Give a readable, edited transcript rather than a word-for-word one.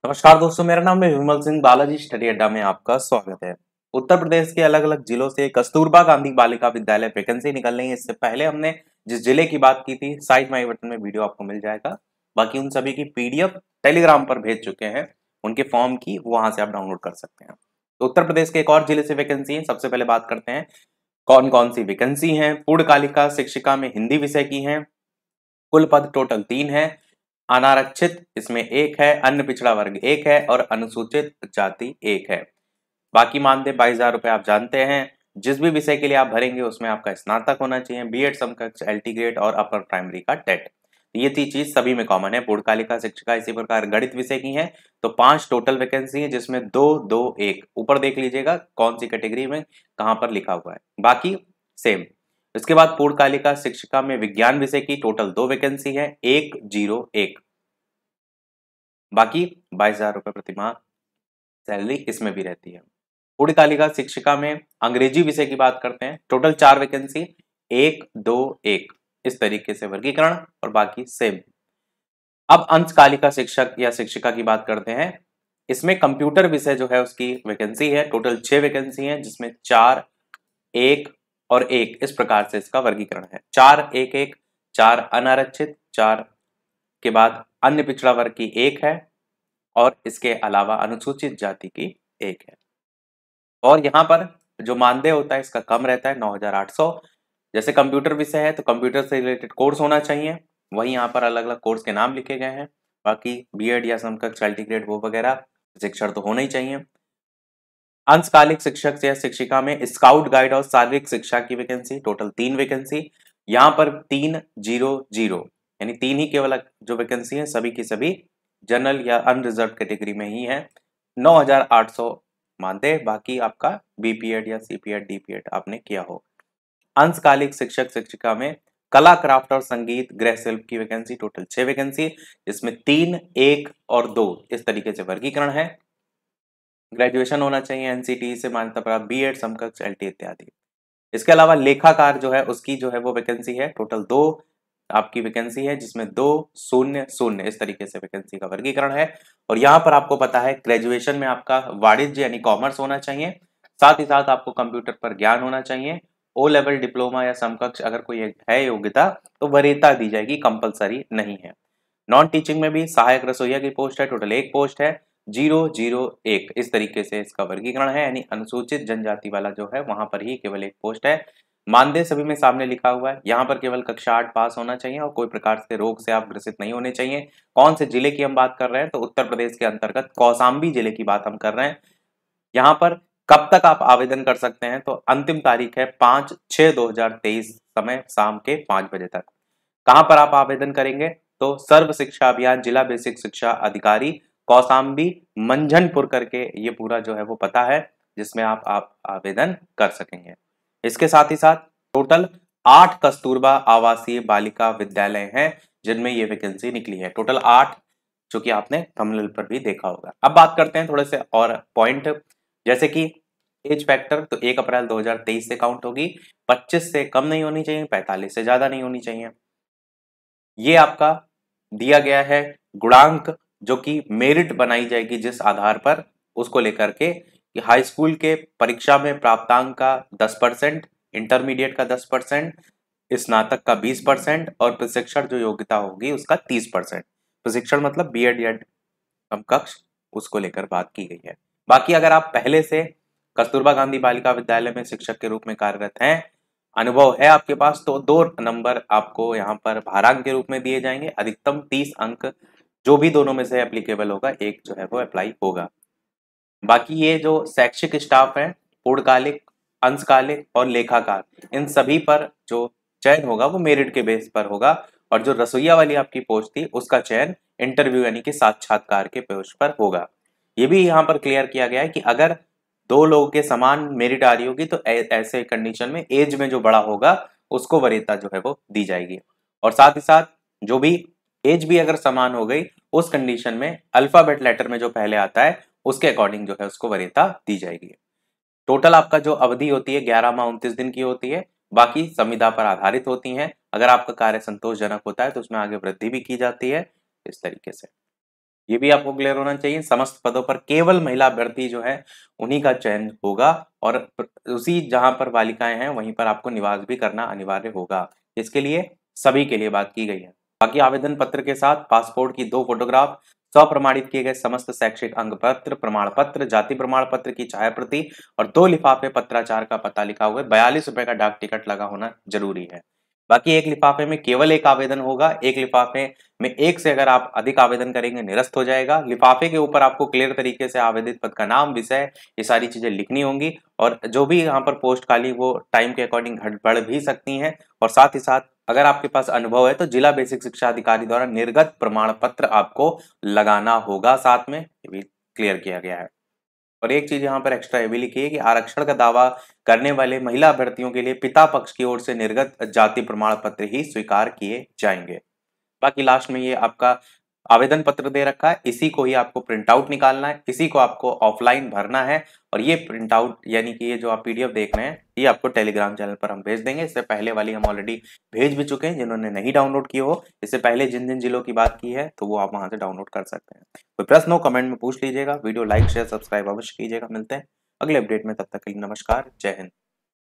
नमस्कार दोस्तों, मेरा नाम है विमल सिंह। बालाजी स्टडी अड्डा में आपका स्वागत है। उत्तर प्रदेश के अलग अलग जिलों से कस्तूरबा गांधी बालिका विद्यालय वैकेंसी निकल रही है। इससे पहले हमने जिस जिले की बात की थी, साइड में आई बटन में वीडियो आपको मिल जाएगा। बाकी उन सभी की पीडीएफ टेलीग्राम पर भेज चुके हैं। उनके फॉर्म की वहां से आप डाउनलोड कर सकते हैं। तो उत्तर प्रदेश के एक और जिले से वैकेंसी है। सबसे पहले बात करते हैं कौन कौन सी वैकेंसी है। पूर्णकालिका शिक्षिका में हिंदी विषय की है। कुल पद टोटल 3 है। अनारक्षित इसमें 1 है, अन्य पिछड़ा वर्ग 1 है और अनुसूचित जाति 1 है। बाकी मानदेय 22,000 रुपए आप जानते हैं। जिस भी विषय के लिए आप भरेंगे उसमें आपका स्नातक होना चाहिए, बीएड समकक्ष, एलटी ग्रेड और अपर प्राइमरी का टेट। ये तीन चीज सभी में कॉमन है। पूर्णकालिका शिक्षिका इसी प्रकार गणित विषय की है तो 5 टोटल वैकेंसी है, जिसमें 2 2 1 ऊपर देख लीजिएगा कौन सी कैटेगरी में कहां पर लिखा हुआ है, बाकी सेम। इसके बाद पूर्णकालिका शिक्षिका में विज्ञान विषय की टोटल 2 वैकेंसी है, 101। बाकी 22,000 रुपए प्रतिमाह सैलरी इसमें भी रहती है। पूर्णकालिका शिक्षिका में अंग्रेजी विषय की बात करते हैं, टोटल 4 वैकेंसी, 1 2 1 इस तरीके से वर्गीकरण और बाकी सेम। अब अंशकालिका शिक्षक या शिक्षिका की बात करते हैं। इसमें कंप्यूटर विषय जो है उसकी वैकेंसी है, टोटल 6 वैकेंसी है, जिसमें 4 1 और 1 इस प्रकार से इसका वर्गीकरण है। 4 1 1, 4 अनारक्षित, 4 के बाद अन्य पिछड़ा वर्ग की 1 है और इसके अलावा अनुसूचित जाति की 1 है। और यहाँ पर जो मानदेय होता है इसका कम रहता है, 9,800। जैसे कंप्यूटर विषय है तो कंप्यूटर से रिलेटेड कोर्स होना चाहिए। वहीं यहाँ पर अलग अलग कोर्स के नाम लिखे गए हैं। बाकी बीएड या समकक्ष, एलटी ग्रेड वो वगैरह शिक्षण तो होना ही चाहिए। अंशकालिक शिक्षक या शिक्षिका में स्काउट गाइड और शारीरिक शिक्षा की वैकेंसी, टोटल 3 वैकेंसी। यहाँ पर 300 यानी 3 ही केवल जो वैकेंसी है, सभी की सभी जनरल या अनरिजर्व कैटेगरी में ही है। 9,800 मानदेय, बाकी आपका बीपीएड या सीपीएड डीपीएड आपने किया हो। अंशकालिक शिक्षक शिक्षिका में कला, क्राफ्ट और संगीत गृह शिल्प की वैकेंसी, टोटल 6 वैकेंसी, जिसमें 3 1 और 2 इस तरीके से वर्गीकरण है। ग्रेजुएशन होना चाहिए एनसीटी से मान्यता प्राप्त, बीएड समकक्ष, एलटी इत्यादि। इसके अलावा लेखाकार जो है उसकी जो है वो वैकेंसी है, टोटल 2 आपकी वैकेंसी है, जिसमें 2 0 0 इस तरीके से वैकेंसी का वर्गीकरण है। और यहाँ पर आपको पता है ग्रेजुएशन में आपका वाणिज्य यानी कॉमर्स होना चाहिए, साथ ही साथ आपको कंप्यूटर पर ज्ञान होना चाहिए। ओ लेवल डिप्लोमा या समकक्ष अगर कोई है योग्यता तो वरीयता दी जाएगी, कंपलसरी नहीं है। नॉन टीचिंग में भी सहायक रसोईया की पोस्ट है, टोटल 1 पोस्ट है, 001 इस तरीके से इसका वर्गीकरण है, यानी अनुसूचित जनजाति वाला जो है वहां पर ही केवल 1 पोस्ट है। मानदेय सभी में सामने लिखा हुआ है। यहाँ पर केवल कक्षा 8 पास होना चाहिए और कोई प्रकार के रोग से आप ग्रसित नहीं होने चाहिए। कौन से जिले की हम बात कर रहे हैं, तो उत्तर प्रदेश के अंतर्गत कौशाम्बी जिले की बात हम कर रहे हैं। यहाँ पर कब तक आप आवेदन कर सकते हैं, तो अंतिम तारीख है 5/6/2023, समय शाम के 5 बजे तक। कहां पर आप आवेदन करेंगे, तो सर्व शिक्षा अभियान, जिला बेसिक शिक्षा अधिकारी, कौशाम्बी, मंझनपुर करके ये पूरा जो है वो पता है, जिसमें आप आवेदन कर सकेंगे। इसके साथ ही साथ टोटल 8 कस्तूरबा आवासीय बालिका विद्यालय हैं जिनमें ये वैकेंसी निकली है, टोटल 8, जो कि आपने थंबनेल पर भी देखा होगा। अब बात करते हैं थोड़े से और पॉइंट, जैसे कि एज फैक्टर, तो 1 अप्रैल 2023 से काउंट होगी। 25 से कम नहीं होनी चाहिए, 45 से ज्यादा नहीं होनी चाहिए। ये आपका दिया गया है गुणांक, जो कि मेरिट बनाई जाएगी जिस आधार पर, उसको लेकर के कि हाई स्कूल के परीक्षा में प्राप्तांक का 10%, इंटरमीडिएट का 10%, स्नातक का 20% और प्रशिक्षण जो योग्यता होगी उसका 30%। प्रशिक्षण मतलब बीएड या समकक्ष, उसको लेकर बात की गई है। बाकी अगर आप पहले से कस्तूरबा गांधी बालिका विद्यालय में शिक्षक के रूप में कार्यरत हैं, अनुभव है आपके पास, तो 2 नंबर आपको यहाँ पर भारांक के रूप में दिए जाएंगे। अधिकतम 30 अंक जो भी दोनों में से एप्लीकेबल होगा, एक जो है वो अप्लाई होगा। बाकी ये जो शैक्षिक स्टाफ है, पूर्णकालिक, अंशकालिक और लेखाकार, इन सभी पर जो चयन होगा वो मेरिट के बेस पर होगा। और जो रसोईया वाली आपकी पोस्ट थी उसका चयन इंटरव्यू यानी कि साक्षात्कार के पोस्ट पर होगा। ये भी यहाँ पर क्लियर किया गया है कि अगर 2 लोगों के समान मेरिट आ रही होगी तो ऐसे कंडीशन में एज में जो बड़ा होगा उसको वरीयता जो है वो दी जाएगी। और साथ ही साथ जो भी एज भी अगर समान हो गई, उस कंडीशन में अल्फाबेट लेटर में जो पहले आता है उसके अकॉर्डिंग जो है उसको वरीयता दी जाएगी। टोटल आपका जो अवधि होती है 11 माह 29 दिन की होती है, बाकी संविदा पर आधारित होती हैं। अगर आपका कार्य संतोषजनक होता है तो उसमें आगे वृद्धि भी की जाती है, इस तरीके से। ये भी आपको क्लियर होना चाहिए। समस्त पदों पर केवल महिला अभ्यर्थी जो है उन्हीं का चयन होगा और उसी जहां पर बालिकाएं हैं वहीं पर आपको निवास भी करना अनिवार्य होगा। इसके लिए सभी के लिए बात की गई है। बाकी आवेदन पत्र के साथ पासपोर्ट की 2 फोटोग्राफ, स्वप्रमाणित किए गए समस्त शैक्षिक अंक पत्र, प्रमाण पत्र, जाति प्रमाण पत्र की छायाप्रति और 2 लिफाफे पत्राचार का पता लिखा हुआ 42 रुपए का डाक टिकट लगा होना जरूरी है। बाकी एक लिफाफे में केवल एक आवेदन होगा। एक लिफाफे में एक से अगर आप अधिक आवेदन करेंगे निरस्त हो जाएगा। लिफाफे के ऊपर आपको क्लियर तरीके से आवेदित पद का नाम, विषय, ये सारी चीजें लिखनी होंगी और जो भी यहाँ पर पोस्ट खाली वो टाइम के अकॉर्डिंग घट बढ़ भी सकती हैं। और साथ ही साथ अगर आपके पास अनुभव है तो जिला बेसिक शिक्षा अधिकारी द्वारा निर्गत प्रमाण पत्र आपको लगाना होगा साथ में, ये भी क्लियर किया गया है। और एक चीज यहाँ पर एक्स्ट्रा ये भी लिखी है कि आरक्षण का दावा करने वाले महिला अभ्यर्थियों के लिए पिता पक्ष की ओर से निर्गत जाति प्रमाण पत्र ही स्वीकार किए जाएंगे। बाकी लास्ट में ये आपका आवेदन पत्र दे रखा है, इसी को ही आपको प्रिंट आउट निकालना है, इसी को आपको ऑफलाइन भरना है और ये प्रिंट आउट यानी कि ये जो आप पीडीएफ देख रहे हैं ये आपको टेलीग्राम चैनल पर हम भेज देंगे। इससे पहले वाली हम ऑलरेडी भेज भी चुके हैं, जिन्होंने नहीं डाउनलोड किए हो, इससे पहले जिन जिन जिलों की बात की है तो वो आप वहां से डाउनलोड कर सकते हैं। कोई प्रश्न हो कमेंट में पूछ लीजिएगा। वीडियो लाइक शेयर सब्सक्राइब अवश्य कीजिएगा। मिलते हैं अगले अपडेट में, तब तक के लिए नमस्कार, जय हिंद।